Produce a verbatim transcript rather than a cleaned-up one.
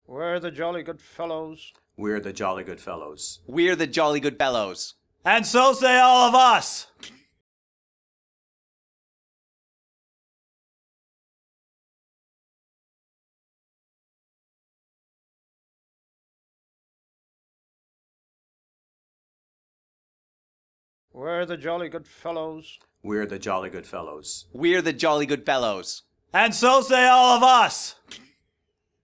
We're the jolly good fellows. We're the jolly good fellows. We're the jolly good fellows. And so say all of us. We're the jolly good fellows. We're the jolly good fellows. We're the jolly good fellows. And so say all of us.